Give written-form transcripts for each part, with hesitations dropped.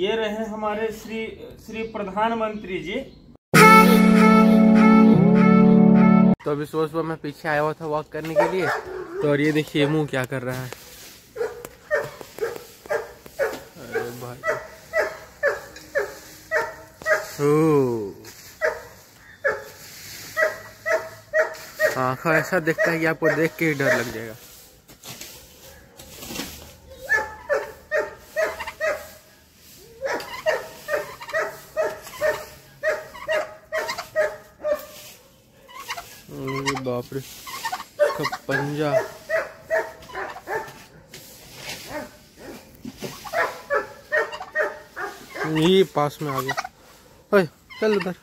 ये रहे हमारे श्री प्रधानमंत्री जी। तो अभी सुबह मैं पीछे आया हुआ था वॉक करने के लिए, तो और ये देखिए मुंह क्या कर रहा है। अरे भाई आँखों ऐसा देखता है कि आपको देख के ही डर लग जाएगा। बाप रे, इसका पंजा। ये पास में आ गया। ओए चल उधर।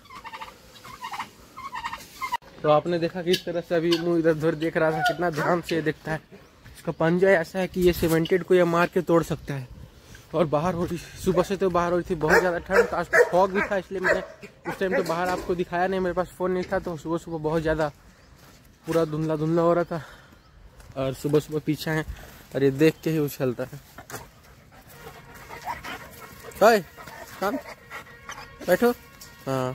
तो आपने देखा कि इस तरह से अभी मुंह इधर उधर देख रहा था, कितना ध्यान से देखता है। इसका पंजा ऐसा है कि ये सीमेंटेड को ये मार के तोड़ सकता है। और बाहर हो रही, सुबह से तो बाहर हो रही थी बहुत ज़्यादा ठंड, तो आज तो फॉग भी था, इसलिए मैंने उस टाइम तो बाहर आपको दिखाया नहीं, मेरे पास फ़ोन नहीं था। तो सुबह सुबह बहुत ज़्यादा पूरा धुंधला धुंधला हो रहा था, और सुबह सुबह पीछे हैं और ये देख के ही उछलता है। हाय काम बैठो। हाँ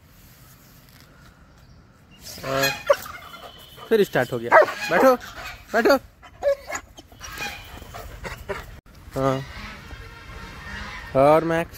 फिर स्टार्ट हो गया। बैठो बैठो। हाँ और मैक्स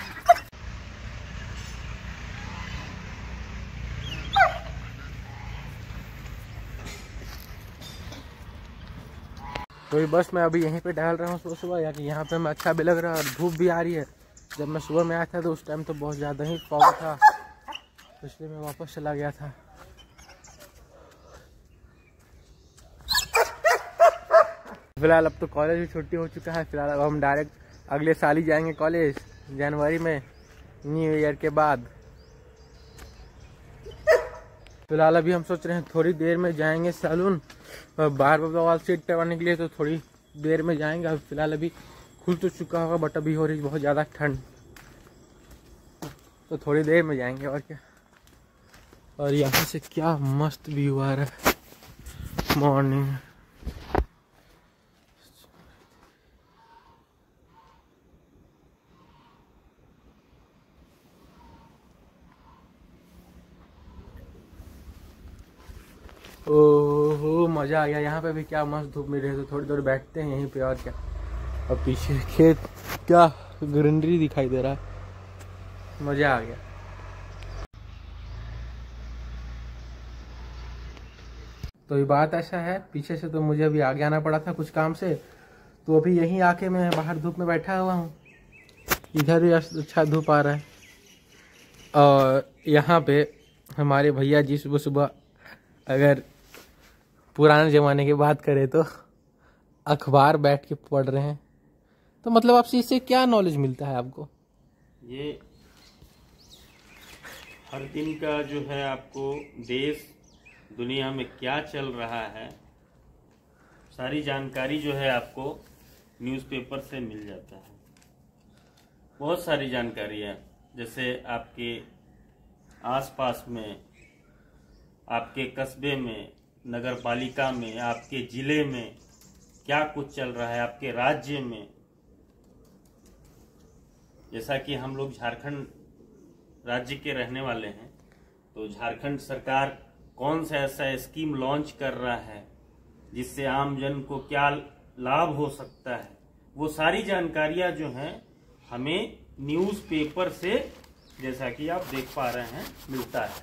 तो बस मैं अभी यहीं पे टहल रहा हूँ सुबह सुबह, या कि यहाँ पे मैं अच्छा भी लग रहा है और धूप भी आ रही है। जब मैं सुबह में आया था तो उस टाइम तो बहुत ज़्यादा ही फॉग था, तो इसलिए मैं वापस चला गया था। फिलहाल अब तो कॉलेज भी छुट्टी हो चुका है। फिलहाल अब हम डायरेक्ट अगले साल ही जाएंगे कॉलेज, जनवरी में, न्यू ईयर के बाद। फिलहाल अभी हम सोच रहे हैं थोड़ी देर में जाएंगे सैलून, बाल वाल सेट करवाने के लिए, तो थोड़ी देर में जाएंगे। अब फिलहाल अभी खुल तो चुका होगा, बट अभी हो रही बहुत ज़्यादा ठंड, तो थोड़ी देर में जाएंगे और क्या। और यहाँ से क्या मस्त व्यू आ रहा है मॉर्निंग। ओहो मज़ा आ गया। यहाँ पे भी क्या मस्त धूप मिल रही है, तो थोड़ी देर बैठते हैं यहीं पे और क्या। और पीछे खेत, क्या ग्रीनरी दिखाई दे रहा है, मज़ा आ गया। तो ये बात ऐसा है, पीछे से तो मुझे अभी आगे आना पड़ा था कुछ काम से, तो अभी यहीं आके मैं बाहर धूप में बैठा हुआ हूँ। इधर भी अच्छा धूप आ रहा है। और यहाँ पे हमारे भैया जी सुबह सुबह, अगर पुराने ज़माने की बात करें तो अखबार बैठ के पढ़ रहे हैं। तो मतलब आपसे इससे क्या नॉलेज मिलता है आपको? ये हर दिन का जो है आपको देश दुनिया में क्या चल रहा है, सारी जानकारी जो है आपको न्यूज़पेपर से मिल जाता है। बहुत सारी जानकारी है, जैसे आपके आसपास में, आपके कस्बे में, नगर पालिका में, आपके ज़िले में क्या कुछ चल रहा है, आपके राज्य में। जैसा कि हम लोग झारखंड राज्य के रहने वाले हैं, तो झारखंड सरकार कौन सा ऐसा स्कीम लॉन्च कर रहा है जिससे आम जन को क्या लाभ हो सकता है, वो सारी जानकारियां जो हैं हमें न्यूज़पेपर से, जैसा कि आप देख पा रहे हैं, मिलता है।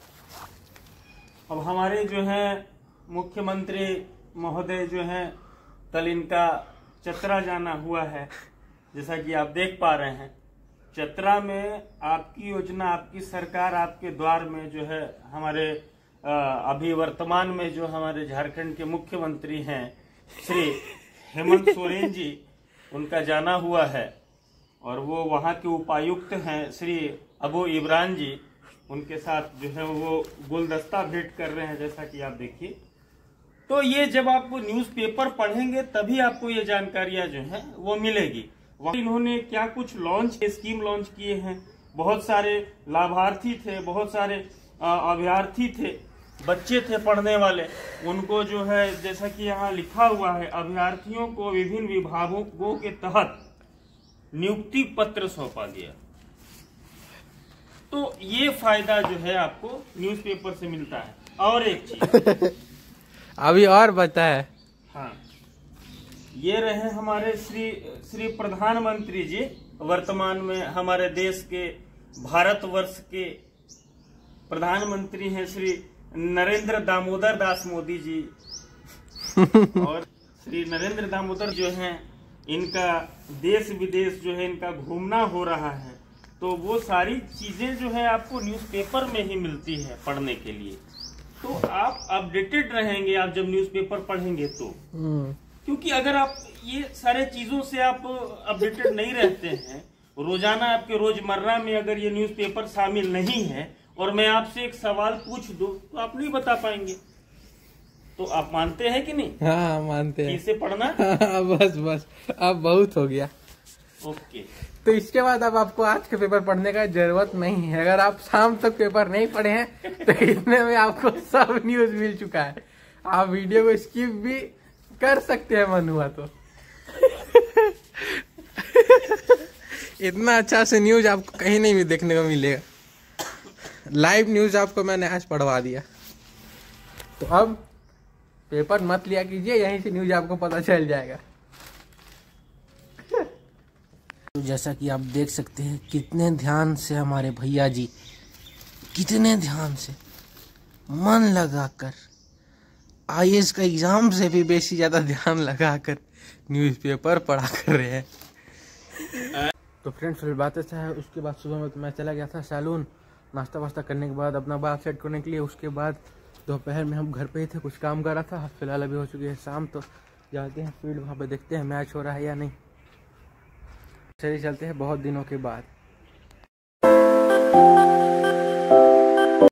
अब हमारे जो है मुख्यमंत्री महोदय जो हैं, कल इनका चतरा जाना हुआ है, जैसा कि आप देख पा रहे हैं। चतरा में आपकी योजना, आपकी सरकार, आपके द्वार में जो है हमारे अभी वर्तमान में जो हमारे झारखंड के मुख्यमंत्री हैं श्री हेमंत सोरेन जी, उनका जाना हुआ है। और वो वहाँ के उपायुक्त हैं श्री अबू इमरान जी, उनके साथ जो है वो गुलदस्ता भेंट कर रहे हैं, जैसा कि आप देखिए। तो ये जब आप न्यूज़पेपर पढ़ेंगे तभी आपको ये जानकारियां जो हैं वो मिलेगी। इन्होंने क्या कुछ स्कीम लॉन्च किए हैं। बहुत सारे लाभार्थी थे, बहुत सारे अभ्यर्थी थे, बच्चे थे पढ़ने वाले, उनको जो है जैसा कि यहाँ लिखा हुआ है, अभ्यर्थियों को विभिन्न विभागों के तहत नियुक्ति पत्र सौंपा गया। तो ये फायदा जो है आपको न्यूज़पेपर से मिलता है। और एक चीज अभी और बता है। हाँ, ये रहे हमारे श्री प्रधानमंत्री जी, वर्तमान में हमारे देश के भारतवर्ष के प्रधानमंत्री हैं श्री नरेंद्र दामोदर दास मोदी जी। और श्री नरेंद्र दामोदर जो हैं, इनका देश विदेश जो है इनका घूमना हो रहा है। तो वो सारी चीजें जो है आपको न्यूज़पेपर में ही मिलती है पढ़ने के लिए। तो आप अपडेटेड रहेंगे आप जब न्यूज़पेपर पढ़ेंगे तो। क्योंकि अगर आप ये सारे चीजों से आप अपडेटेड नहीं रहते हैं, रोजाना आपके रोजमर्रा में अगर ये न्यूज़पेपर शामिल नहीं है और मैं आपसे एक सवाल पूछ दूं तो आप नहीं बता पाएंगे। तो आप मानते हैं कि नहीं? हाँ मानते हैं। इसे पढ़ना बस अब बहुत हो गया। ओके, तो इसके बाद अब आपको आज के पेपर पढ़ने का जरूरत नहीं है। अगर आप शाम तक पेपर नहीं पढ़े हैं तो इतने में आपको सब न्यूज मिल चुका है। आप वीडियो को स्किप भी कर सकते हैं मन हुआ तो। इतना अच्छा से न्यूज आपको कहीं नहीं भी देखने को मिलेगा। लाइव न्यूज आपको मैंने आज पढ़वा दिया। तो अब पेपर मत लिया कीजिए, यहीं से न्यूज आपको पता चल जाएगा। तो जैसा कि आप देख सकते हैं कितने ध्यान से हमारे भैया जी, कितने ध्यान से मन लगाकर आईएएस का एग्जाम से भी बेसी ज्यादा ध्यान लगाकर न्यूज़पेपर पढ़ा कर रहे हैं। तो फ्रेंड्स फिर बात ऐसा है, उसके बाद सुबह में तो मैं चला गया था सैलून, नाश्ता वास्ता करने के बाद अपना बाल सेट करने के लिए। उसके बाद दोपहर में हम घर पे ही थे, कुछ काम कर रहा था। फिलहाल अभी हो चुकी है शाम, तो जाते हैं फील्ड, वहाँ पे देखते हैं मैच हो रहा है या नहीं। चलिए चलते हैं बहुत दिनों के बाद।